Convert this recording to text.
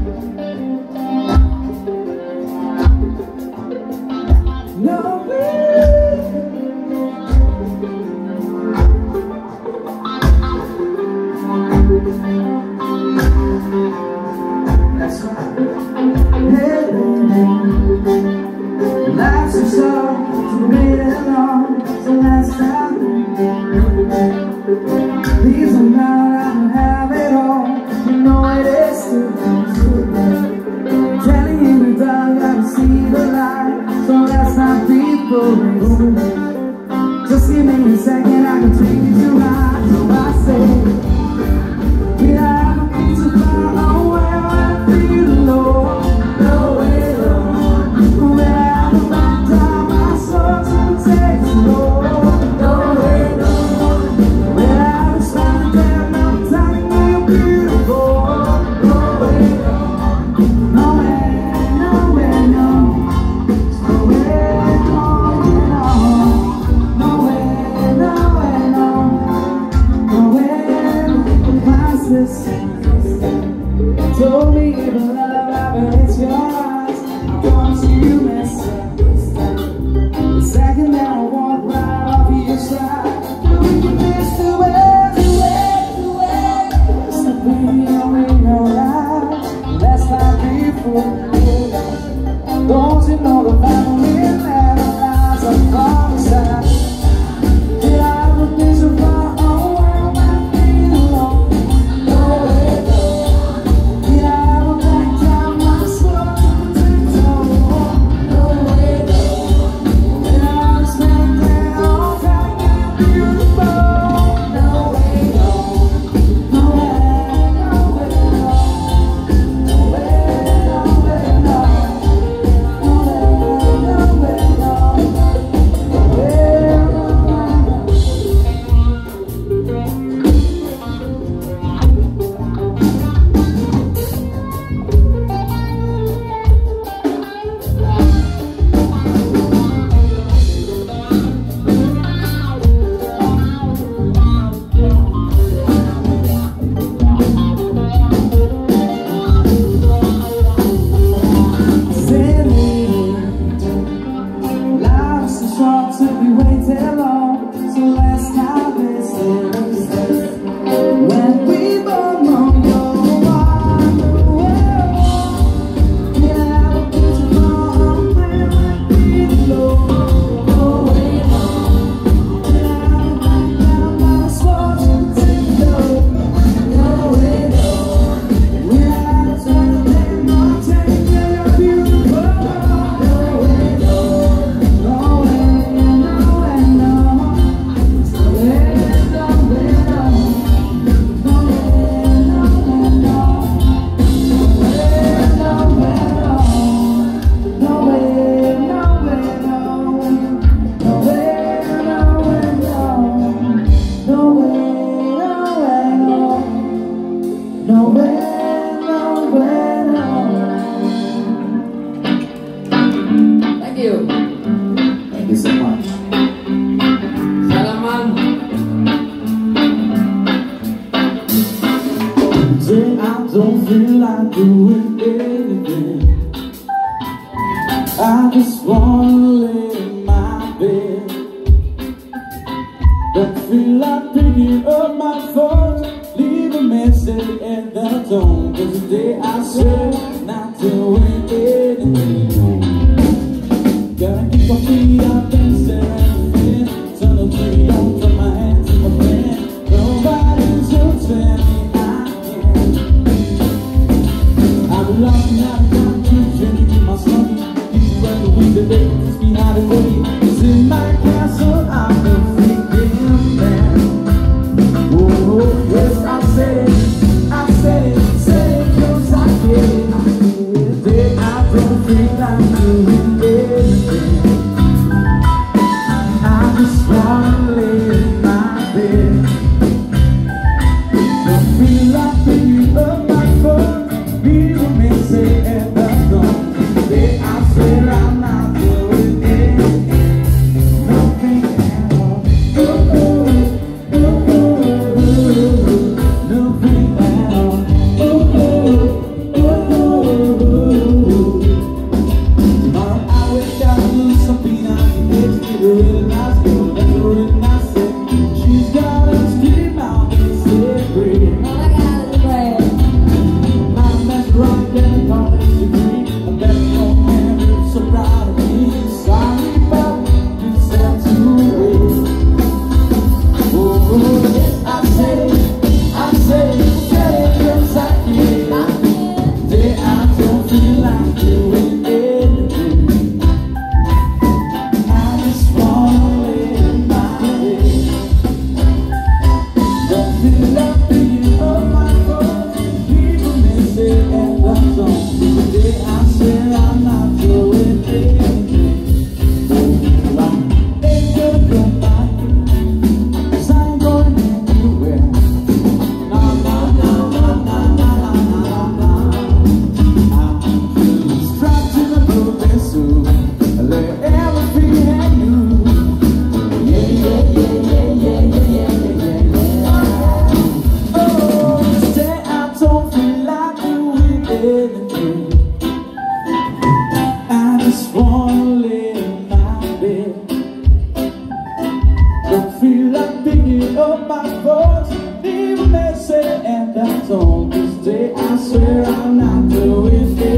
Please don't mind, I don't have it all. You know it is too telling you the dark, I can see the light. So let's not be foolish. Just give me a second, I can treat you right. So I say, we have a piece of fire away when I feel low. No way low. When I have to back down my soul to take slow. Told me if love ever hits your eyes, I promise you miss it. The second that I walk right off your side, we can miss the way. It's the baby in your eyes. Let's not be fooled. Don't you know the family never lies on the side? Did I ever miss a fire? Thank you so much. Salaman. Today I don't feel like doing anything. I just wanna lay in my bed. Don't feel like picking up my phone, leave a message in the tone. 'Cause today I said not doing anything. Gotta keep my feet up and stand. Turn the tree on, turn my hands to my friend. Nobody's gonna tell me I can't. I've been lost and out of country, drinking in my stomach. People run the wind that they just be out of way. 'Cause in my castle I'm a freaking man. Oh, yes, I said it, 'cause I get it. Today I don't feel like doing anything. I just wanna lay in my bed. Don't feel like picking up my phone, leave a message. get a college degree. I bet your man is so proud of me. Sorry, but you said to wait. Oh, yes, I say, yes, I can. Today I don't feel like doing anything. I just wanna lay in my bed. Don't feel like picking up my phone. People may say and I'm wrong. Today I say I'm not doing anything. I ain't gonna go back, 'cause I ain't going anywhere. No, no, no, no, no, no, no, no, no. I'm strapped to the moving suit. I lay everything at you. Yeah, yeah, yeah, yeah, yeah, yeah, yeah, yeah. Oh, today I don't feel like doing anything. I just wanna lay in my bed. Don't feel like picking up my voice, leave a message and that's all. This day I swear I'm not doing it.